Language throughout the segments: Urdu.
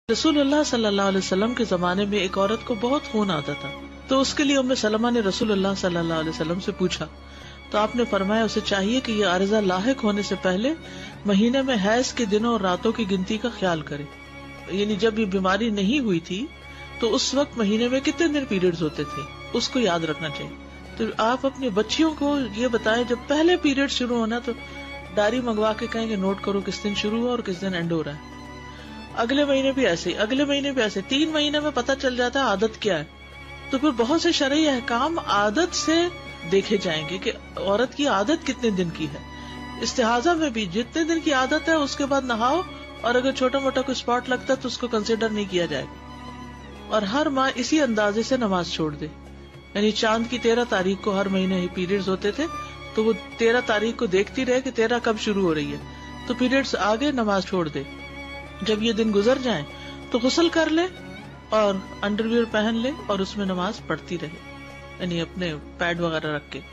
رسول اللہ صلی اللہ علیہ وسلم کے زمانے میں ایک عورت کو بہت خون آتا تھا، تو اس کے لیے ام سلمہ نے رسول اللہ صلی اللہ علیہ وسلم سے پوچھا، تو آپ نے فرمایا اسے چاہیے کہ یہ عارضہ لاحق ہونے سے پہلے مہینے میں حیض کے دنوں اور راتوں کی گنتی کا خیال کرے. یعنی جب یہ بیماری نہیں ہوئی تھی تو اس وقت مہینے میں کتنے دن پیریڈز ہوتے تھے اس کو یاد رکھنا چاہیے. تو آپ اپنی بچیوں کو یہ بتائیں جب پہلے پیریڈ شروع ہونا تو ڈائری منگوا کے کہیں کہ نوٹ کرو کس دن شروع ہوا اور کس دن اینڈ ہو رہا ہے. اگلے مہینے بھی ایسے، اگلے مہینے بھی ایسے، 3 مہینے میں پتہ چل جاتا ہے عادت کیا ہے. تو پھر بہت سے شرعی احکام عادت سے دیکھے جائیں گے کہ عورت کی عادت کتنے دن کی ہے. استحاضہ میں بھی جتنے دن کی عادت ہے اس کے بعد نہاؤ، اور اگر چھوٹا موٹا کوئی اسپاٹ لگتا ہے تو اس کو کنسیڈر نہیں کیا جائے گا. اور ہر ماہ اسی اندازے سے نماز چھوڑ دے. یعنی چاند کی 13 تاریخ کو ہر مہینے ہی پیریڈز ہوتے تھے تو وہ 13 تاریخ کو دیکھتی رہے کہ 13 کب شروع ہو رہی ہے، تو پیریڈز آگے نماز چھوڑ دے. جب یہ دن گزر جائیں تو غسل کر لے اور انڈر ویئر پہن لے اور اس میں نماز پڑھتی رہے، یعنی اپنے پیڈ وغیرہ رکھ کے.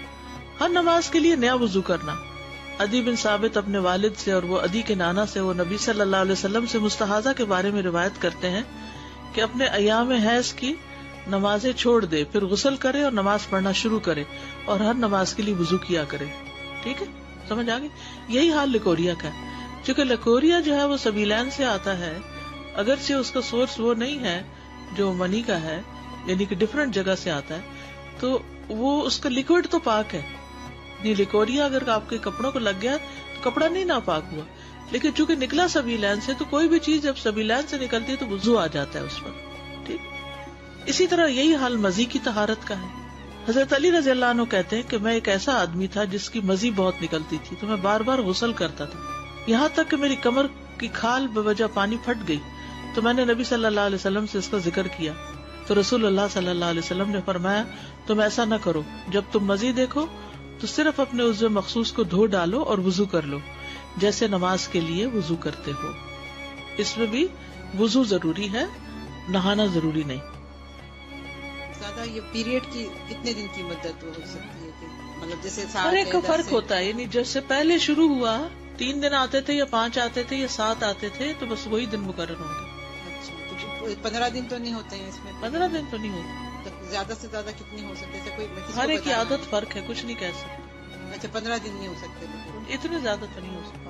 ہر نماز کے لیے نیا وضو کرنا. عدی بن ثابت اپنے والد سے اور وہ عدی کے نانا سے وہ نبی صلی اللہ علیہ وسلم سے مستحاضہ کے بارے میں روایت کرتے ہیں کہ اپنے ایام حیض کی نمازیں چھوڑ دے، پھر غسل کرے اور نماز پڑھنا شروع کرے اور ہر نماز کے لیے وضو کیا کرے. ٹھیک ہے، سمجھ آ گئی. یہی حال لکوریا کا ہے. چونکہ لکوریا جو ہے وہ سبیلین سے آتا ہے، اگرچہ اس کا سورس وہ نہیں ہے جو منی کا ہے، یعنی کہ ڈفرنٹ جگہ سے آتا ہے، تو وہ اس کا لیکوڈ تو پاک ہے. لکوریا اگر آپ کے کپڑوں کو لگ گیا تو کپڑا نہیں ناپاک ہوا، لیکن چونکہ نکلا سبیلین سے تو کوئی بھی چیز جب سبیلین سے نکلتی ہے تو وضو آ جاتا ہے اس پر. ٹھیک، اسی طرح یہی حال مزی کی طہارت کا ہے. حضرت علی رضی اللہ عنہ کہتے ہیں کہ میں ایک ایسا آدمی تھا جس کی مزی بہت نکلتی تھی، تو میں بار بار غسل کرتا تھا، یہاں تک کہ میری کمر کی کھال بوجہ پانی پھٹ گئی. تو میں نے نبی صلی اللہ علیہ وسلم سے اس کا ذکر کیا تو رسول اللہ صلی اللہ علیہ وسلم نے فرمایا تم ایسا نہ کرو، جب تم مزی دیکھو تو صرف اپنے عضو مخصوص کو دھو ڈالو اور وضو کر لو جیسے نماز کے لیے وضو کرتے ہو. اس میں بھی وضو ضروری ہے، نہانا ضروری نہیں. زیادہ یہ پیریڈ کی کتنے دن کی مدت ہو سکتی ہے کہ مطلب جیسے ہر ایک کا فرق ہوتا ہے. یعنی جیسے پہلے شروع ہوا 3 دن آتے تھے یا 5 آتے تھے یا 7 آتے تھے تو بس وہی دن مقرر ہوں گے. اچھا، تو 15 دن تو نہیں ہوتے ہیں اس میں؟ 15 دن تو نہیں ہوتے. زیادہ سے زیادہ کتنے ہو سکتے ہیں؟ کوئی ہر ایک کی عادت فرق ہے، کچھ نہیں کہہ سکتے. اچھا، 15 دن نہیں ہو سکتے، اتنے زیادہ تو نہیں ہو سکتا.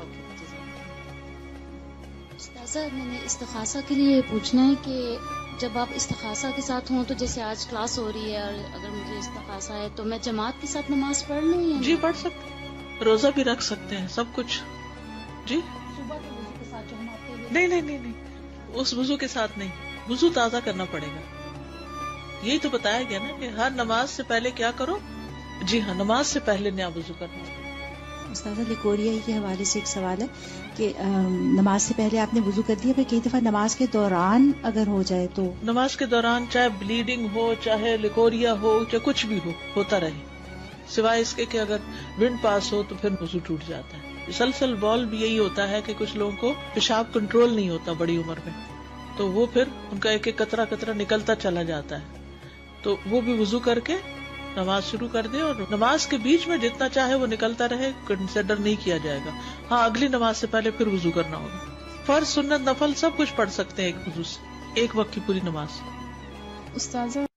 استاذہ، میں نے استخاصہ کے لیے پوچھنا ہے کہ جب آپ استخاصہ کے ساتھ ہوں تو جیسے آج کلاس ہو رہی ہے اور اگر مجھے استخاصہ ہے تو میں جماعت کے ساتھ نماز پڑھ لوں یا جی پڑھ سکتے، روزہ بھی رکھ سکتے ہیں، سب کچھ. جی صبح کے وضو کے ساتھ جو ہم آتے ہیں؟ نہیں، اس وضو کے ساتھ نہیں، وضو تازہ کرنا پڑے گا. یہی تو بتایا گیا نا کہ ہر نماز سے پہلے کیا کرو. جی ہاں، نماز سے پہلے نیا وضو کرنا. استاذہ، لیکوریا کے حوالے سے ایک سوال ہے کہ نماز سے پہلے آپ نے وضو کر دیا، پھر کئی دفعہ نماز کے دوران اگر ہو جائے تو؟ نماز کے دوران چاہے بلیڈنگ ہو، چاہے لیکوریا ہو، چاہے کچھ بھی ہو، ہوتا رہے، سوائے اس کے کہ اگر ونڈ پاس ہو تو پھر وضو ٹوٹ جاتا ہے. سلسل بال بھی یہی ہوتا ہے کہ کچھ لوگوں کو پیشاب کنٹرول نہیں ہوتا بڑی عمر میں، تو وہ پھر ان کا ایک ایک قطرہ قطرہ نکلتا چلا جاتا ہے، تو وہ بھی وضو کر کے نماز شروع کر دے، اور نماز کے بیچ میں جتنا چاہے وہ نکلتا رہے، کنسیڈر نہیں کیا جائے گا. ہاں، اگلی نماز سے پہلے پھر وضو کرنا ہوگا. فرض، سنت، نفل سب کچھ پڑھ سکتے ہیں ایک وضو سے، ایک وقت کی پوری نماز. استاذہ